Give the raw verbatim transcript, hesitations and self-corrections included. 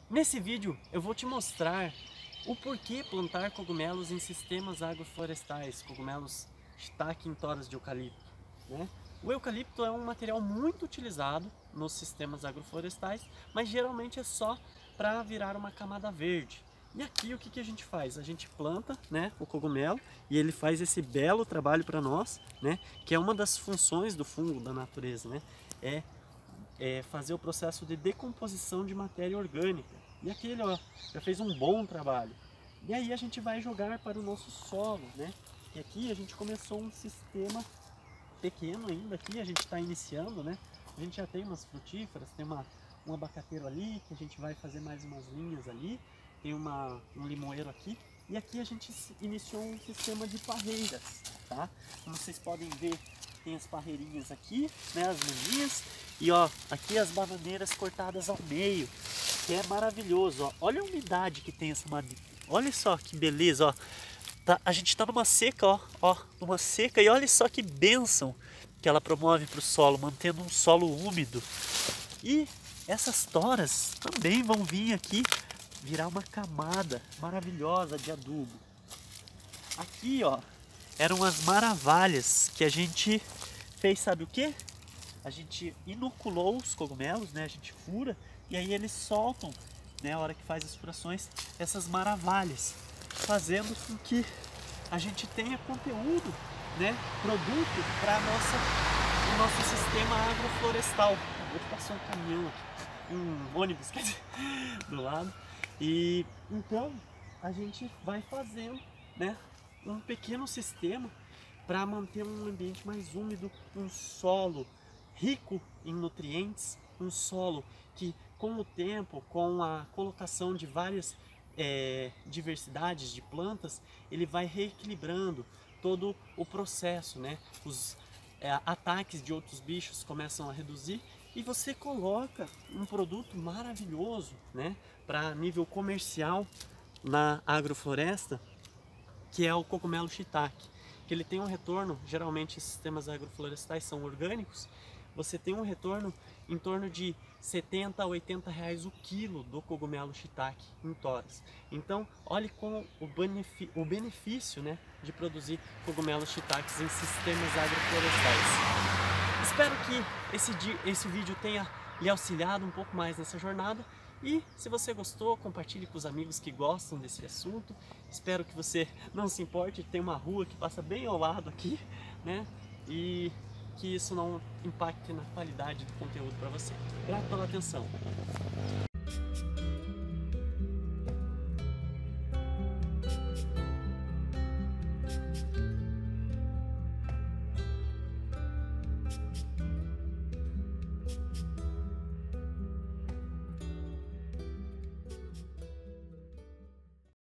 Nesse vídeo eu vou te mostrar o porquê plantar cogumelos em sistemas agroflorestais, cogumelos shiitake em toras de eucalipto, né? O eucalipto é um material muito utilizado nos sistemas agroflorestais, mas geralmente é só para virar uma camada verde. E aqui o que, que a gente faz? A gente planta, né, o cogumelo e ele faz esse belo trabalho para nós, né, que é uma das funções do fungo da natureza, né, é É fazer o processo de decomposição de matéria orgânica. E aquele, ó, já fez um bom trabalho. E aí a gente vai jogar para o nosso solo, né? E aqui a gente começou um sistema pequeno ainda aqui, a gente está iniciando, né? A gente já tem umas frutíferas, tem uma, um abacateiro ali, que a gente vai fazer mais umas linhas ali, tem uma, um limoeiro aqui. E aqui a gente iniciou um sistema de parreiras, tá? Como vocês podem ver, tem as parreirinhas aqui, né, as maninhas, e ó, aqui as bananeiras cortadas ao meio, que é maravilhoso, ó. Olha a umidade que tem essa madeira, olha só que beleza, ó. Tá, a gente tá numa seca, ó, ó, numa seca, e olha só que bênção que ela promove para o solo, mantendo um solo úmido. E essas toras também vão vir aqui virar uma camada maravilhosa de adubo. Aqui, ó, eram as maravalhas que a gente fez, sabe o que? A gente inoculou os cogumelos, né? A gente fura e aí eles soltam, né? A hora que faz as furações, essas maravalhas, fazendo com que a gente tenha conteúdo, né? Produto para nossa, o nosso sistema agroflorestal. Vou passar um caminhão aqui, um ônibus, quer dizer, do lado. E então a gente vai fazendo, né, um pequeno sistema para manter um ambiente mais úmido, um solo rico em nutrientes, um solo que com o tempo, com a colocação de várias é, diversidades de plantas, ele vai reequilibrando todo o processo, né? Os é, ataques de outros bichos começam a reduzir e você coloca um produto maravilhoso, né, para nível comercial na agrofloresta, que é o cogumelo shiitake, que ele tem um retorno, geralmente esses sistemas agroflorestais são orgânicos, você tem um retorno em torno de setenta a oitenta reais o quilo do cogumelo shiitake em toras. Então, olhe com o, benefício, o benefício, né, de produzir cogumelos shiitakes em sistemas agroflorestais. Espero que esse, esse vídeo tenha lhe auxiliado um pouco mais nessa jornada. E se você gostou, compartilhe com os amigos que gostam desse assunto. Espero que você não se importe, tem uma rua que passa bem ao lado aqui, né? E que isso não impacte na qualidade do conteúdo para você. Grato pela atenção.